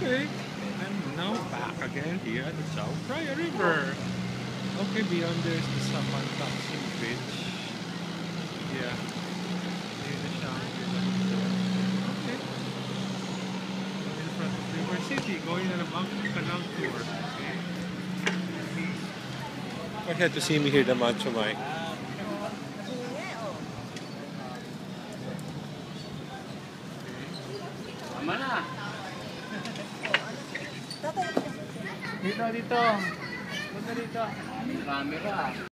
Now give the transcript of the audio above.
Okay, I'm now back again here at the Chao Phraya River. Okay, beyond there is the Samantaksing Bridge. Yeah, near the Shanghai. Okay, in front of River City, going on a Bangkok Canal tour. Okay. I had to see me here, the Macho Mike. Tama na. Dito. Punta dito. Camera.